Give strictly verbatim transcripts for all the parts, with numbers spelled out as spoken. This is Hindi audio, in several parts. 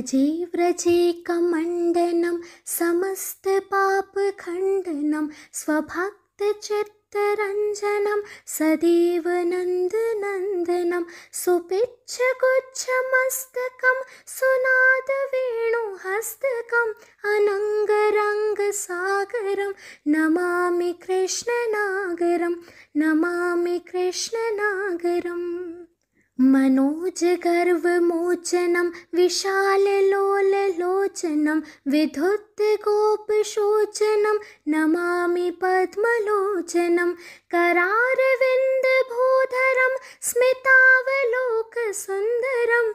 व्रजे व्रजे कमण्डनं समस्तपापखण्डनं स्वभक्तचित्तरञ्जनं सदैव नन्दनन्दनं सुपिच्छगुच्छमस्तकं सुनादवेणुहस्तकम् अनङ्गरङ्गसागरं नमामि कृष्णनागरं नमामि कृष्णनागरम्। मनोजगर्वमोचनं विशाललोललोचनं विधुत्तगोपशोचनं नमामि पद्मलोचनं करारविन्दभूधरं स्मितावलोकसुन्दरं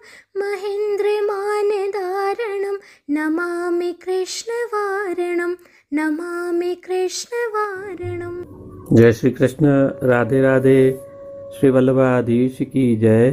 महेन्द्रमानधारणं नमामि कृष्णवारणं नमामि कृष्णवारणम्। जय श्री कृष्ण। राधे राधे। श्री वल्लभाधीश की जय।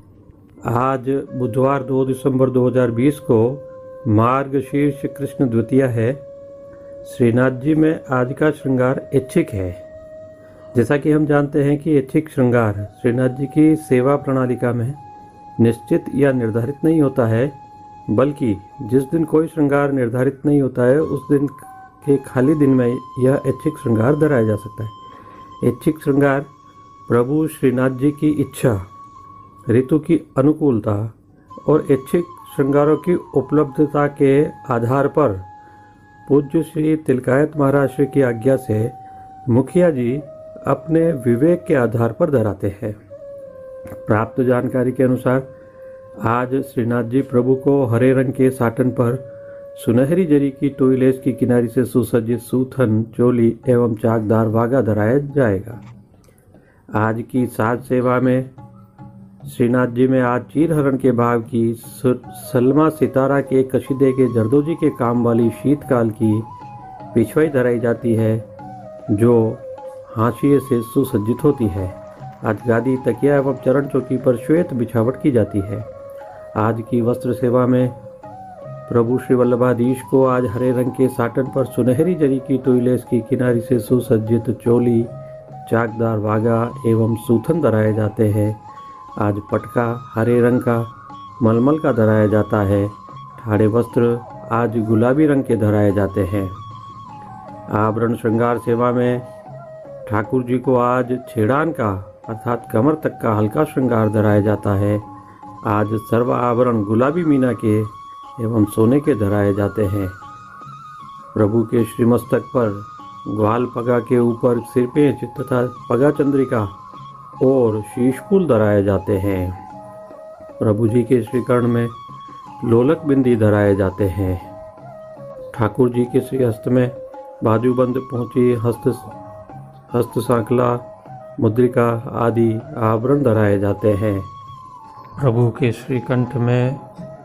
आज बुधवार दो दिसंबर दो हज़ार बीस को मार्गशीर्ष कृष्ण द्वितीया है। श्रीनाथ जी में आज का श्रृंगार ऐच्छिक है। जैसा कि हम जानते हैं कि ऐच्छिक श्रृंगार श्रीनाथ जी की सेवा प्रणालिका में निश्चित या निर्धारित नहीं होता है, बल्कि जिस दिन कोई श्रृंगार निर्धारित नहीं होता है उस दिन के खाली दिन में यह ऐच्छिक श्रृंगार धराया जा सकता है। ऐच्छिक श्रृंगार प्रभु श्रीनाथ जी की इच्छा, ऋतु की अनुकूलता और ऐच्छिक श्रृंगारों की उपलब्धता के आधार पर पूज्य श्री तिलकायत महाराज श्री की आज्ञा से मुखिया जी अपने विवेक के आधार पर धराते हैं। प्राप्त जानकारी के अनुसार आज श्रीनाथ जी प्रभु को हरे रंग के साटन पर सुनहरी जरी की टोइलेस की किनारी से सुसज्जित सूथन, चोली एवं चाकदार वागा धराया जाएगा। आज की साज सेवा में श्रीनाथ जी में आज चीर हरण के भाव की सलमा सितारा के कशीदे के जरदोजी के काम वाली शीतकाल की पिछवाई धराई जाती है, जो हाशिए से सुसज्जित होती है। आज गादी, तकिया एवं चरण चौकी पर श्वेत बिछावट की जाती है। आज की वस्त्र सेवा में प्रभु श्री वल्लभाधीश को आज हरे रंग के साटन पर सुनहरी जरी की टोइलेस की किनारी से सुसज्जित चोली, चाकदार वागा एवं सूथन धराए जाते हैं। आज पटका हरे रंग का मलमल का धराया जाता है। ठाड़े वस्त्र आज गुलाबी रंग के धराए जाते हैं। आभरण श्रृंगार सेवा में ठाकुर जी को आज छेड़ान का अर्थात कमर तक का हल्का श्रृंगार धराया जाता है। आज सर्व आभरण गुलाबी मीना के एवं सोने के धराए जाते हैं। प्रभु के श्रीमस्तक पर ग्वाल पगा के ऊपर सिरपेंच तथा पगा चंद्रिका और शीशफूल धराए जाते हैं। प्रभु जी के श्रीकर्ण में लोलक बिंदी धराए जाते हैं। ठाकुर जी के श्रीहस्त में बाजूबंद पहुंची हस्त हस्त सांकला, मुद्रिका आदि आभरण धराए जाते हैं। प्रभु के श्रीकंठ में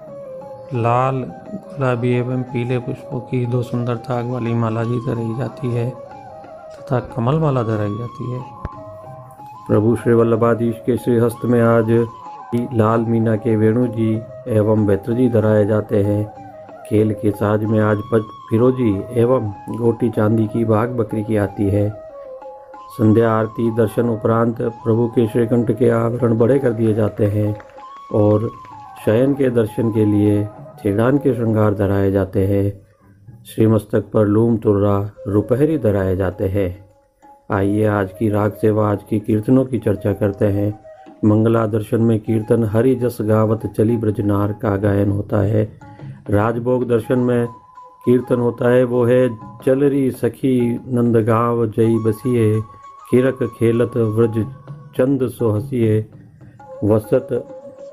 लाल, गुलाबी एवं पीले पुष्पों की दो सुंदर ताग वाली माला जी धराई जाती है तथा कमल माला धराई जाती है। प्रभु श्री वल्लभाधीश के श्रीहस्त में आज लाल मीना के वेणु जी एवं बेत्र जी धराए जाते हैं। खेल के साज में आज पच फिरोजी एवं गोटी चांदी की बाघ बकरी की आती है। संध्या आरती दर्शन उपरांत प्रभु के श्रीकंठ के आभरण बड़े कर दिए जाते हैं और शयन के दर्शन के लिए छेड़ान के श्रृंगार धराए जाते हैं। श्रीमस्तक पर लूम तुर्रा रुपहरी धराए जाते हैं। आइए आज की राग सेवा, आज की कीर्तनों की चर्चा करते हैं। मंगला दर्शन में कीर्तन हरि जस गावत चली ब्रजनार का गायन होता है। राजभोग दर्शन में कीर्तन होता है, वो है चलरी सखी नंदगांव जई बसिए, खिरक खेलत व्रज चंद सो हसिए, वसत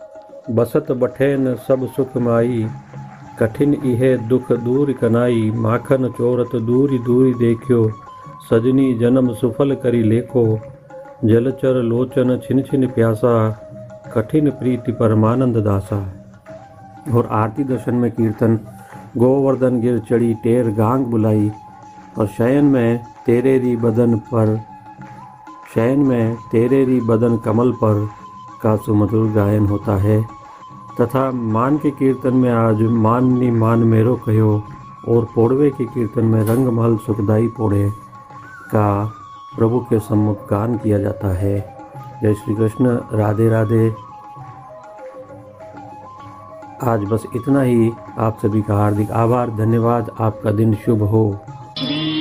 बसत बठेन सब सुख माई, कठिन इहे दुख दूर कनाई, माखन चोरत दूरी दूरी देखियो, सजनी जन्म सुफल करी लेखो, जलचर लोचन छिन छिन प्यासा, कठिन प्रीति परमानंद दासा। और आरती दर्शन में कीर्तन गोवर्धन गिर चढ़ी टेर गांग बुलाई, और शयन में तेरे री बदन पर शयन में तेरे री बदन कमल पर का सुमधुर गायन होता है। तथा मान के कीर्तन में आज माननी मान मेरो कहो, और पोड़वे के कीर्तन में रंग महल सुखदाई पोड़े का प्रभु के सम्मुख गान किया जाता है। जय श्री कृष्ण। राधे राधे। आज बस इतना ही। आप सभी का हार्दिक आभार, धन्यवाद। आपका दिन शुभ हो। श्री